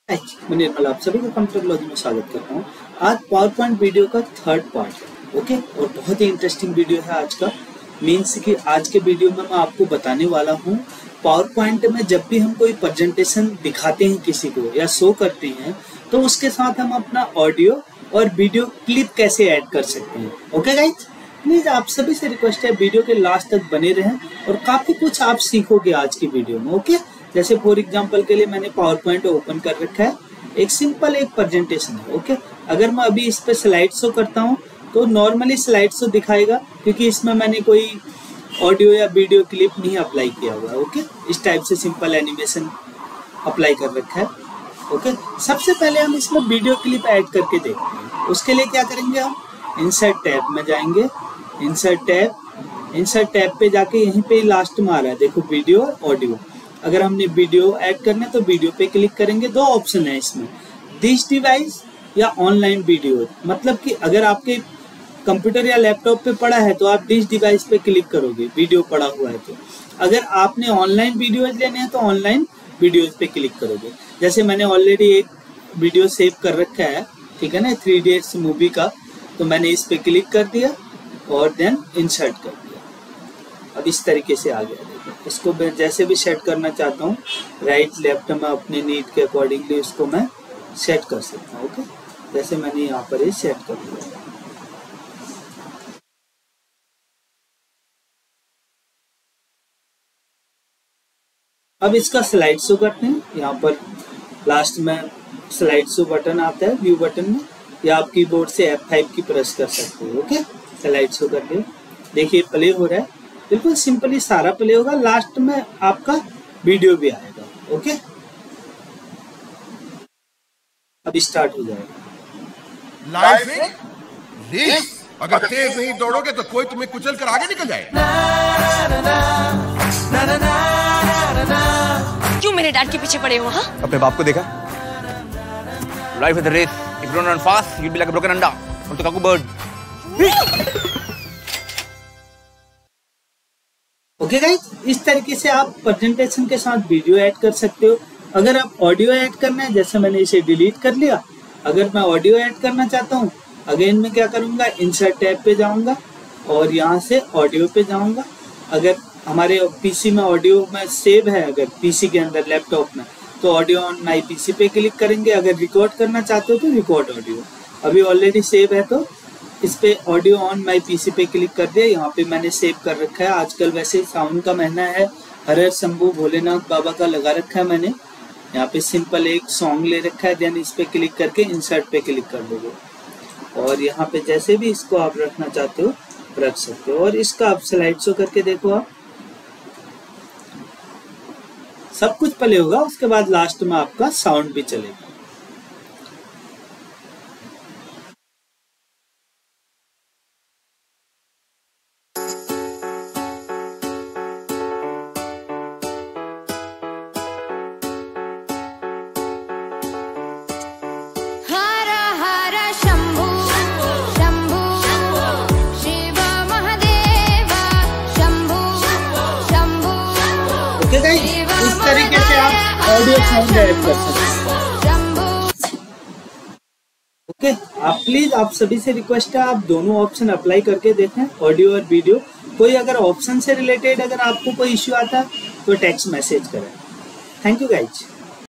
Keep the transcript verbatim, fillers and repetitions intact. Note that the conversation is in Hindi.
मैं निर्मल आप सभी को कंप्यूटर लॉजी में स्वागत करता हूँ। आज पावर पॉइंट वीडियो का थर्ड पार्ट है, ओके। और बहुत ही इंटरेस्टिंग वीडियो है आज का। मीन्स कि आज के वीडियो में मैं आपको बताने वाला हूँ पावर पॉइंट में जब भी हम कोई प्रेजेंटेशन दिखाते हैं किसी को या शो करते हैं तो उसके साथ हम अपना ऑडियो और वीडियो क्लिप कैसे ऐड कर सकते हैं। ओके गाइज, प्लीज आप सभी से रिक्वेस्ट है वीडियो के लास्ट तक बने रहें और काफी कुछ आप सीखोगे आज की वीडियो में। ओके, जैसे फॉर एग्जांपल के लिए मैंने पावर पॉइंट ओपन कर रखा है, एक सिंपल एक प्रेजेंटेशन है। ओके, अगर मैं अभी इस पे स्लाइड शो करता हूँ तो नॉर्मली स्लाइड शो दिखाएगा क्योंकि इसमें मैंने कोई ऑडियो या वीडियो क्लिप नहीं अप्लाई किया हुआ है। ओके, इस टाइप से सिंपल एनिमेशन अप्लाई कर रखा है। ओके, सबसे पहले हम इसमें वीडियो क्लिप ऐड करके देखते हैं। उसके लिए क्या करेंगे, हम इंसर्ट टैब में जाएंगे। इंसर्ट टैब इंसर्ट टैब पे जाके यहीं पे लास्ट में आ रहा है, देखो वीडियो और ऑडियो। अगर हमने वीडियो ऐड करना है तो वीडियो पे क्लिक करेंगे। दो ऑप्शन है इसमें, दिस डिवाइस या ऑनलाइन वीडियो। मतलब कि अगर आपके कंप्यूटर या लैपटॉप पे पड़ा है तो आप दिस डिवाइस पे क्लिक करोगे, वीडियो पड़ा हुआ है तो। अगर आपने ऑनलाइन वीडियोज लेने हैं तो ऑनलाइन वीडियोज पे क्लिक करोगे। जैसे मैंने ऑलरेडी एक वीडियो सेव कर रखा है, ठीक है ना, थ्री इडियट्स मूवी का, तो मैंने इस पे क्लिक कर दिया और देन इंसर्ट कर दिया। अब इस तरीके से आ गया। देखो, इसको मैं जैसे भी सेट करना चाहता हूँ, राइट लेफ्ट में अपने नीड के अकॉर्डिंगली इसको मैं सेट कर सकता हूँ। ओके, जैसे मैंने यहाँ पर ये सेट कर दिया। अब इसका स्लाइड शो करते हैं। यहाँ पर लास्ट में स्लाइड शो बटन आता है व्यू बटन में, या आप कीबोर्ड से एफ फाइव की प्रेस कर सकते हो। ओके, स्लाइड शो करके देखिए प्ले हो रहा है, बिल्कुल सिंपली सारा प्ले होगा। लास्ट में आपका वीडियो भी आएगा। ओके, अब स्टार्ट हो जाएगा। लाइफ रेस, अगर तेज नहीं दौड़ोगे तो कोई तुम्हें कुचल कर आगे निकल जाए। क्यों मेरे डैड के पीछे पड़े हो? हाँ, अपने बाप को देखा? Life is a race. If you don't run fast, you'll be like a broken anda from the cuckoo bird. Okay guys, इस तरीके से आप प्रेजेंटेशन के साथ वीडियो ऐड कर सकते हो। अगर आप ऑडियो ऐड करना है, जैसे मैंने इसे डिलीट कर लिया, अगर मैं ऑडियो ऐड करना चाहता हूँ, अगेन मैं क्या करूँगा, इंसर्ट टैब पे जाऊँगा और यहाँ से ऑडियो पे जाऊँगा। अगर हमारे पीसी में ऑडियो में सेव है, अगर पीसी के अंदर लैपटॉप में, तो ऑडियो ऑन माई पीसी पे क्लिक करेंगे। अगर रिकॉर्ड करना चाहते हो तो रिकॉर्ड ऑडियो, अभी ऑलरेडी सेव है तो इस पे ऑडियो ऑन माई पीसी पे क्लिक कर दिया। यहाँ पे मैंने सेव कर रखा है। आजकल वैसे साउंड का महीना है, हर हर शंभू भोलेनाथ बाबा का लगा रखा है मैंने। यहाँ पे सिंपल एक सॉन्ग ले रखा है, देन इस पे क्लिक करके इंसर्ट पे क्लिक कर दोगे और यहाँ पे जैसे भी इसको आप रखना चाहते हो रख सकते हो। और इसका आप स्लाइड शो करके देखो, आप सब कुछ प्ले होगा, उसके बाद लास्ट में आपका साउंड भी चलेगा। इस तरीके से आप ऑडियो साउंड ऐड कर सकते हैं। ओके, आप प्लीज आप सभी से रिक्वेस्ट है, आप दोनों ऑप्शन अप्लाई करके देखें, ऑडियो और वीडियो। कोई अगर ऑप्शन से रिलेटेड अगर आपको कोई इश्यू आता है तो टेक्स्ट मैसेज करें। Thank you guys.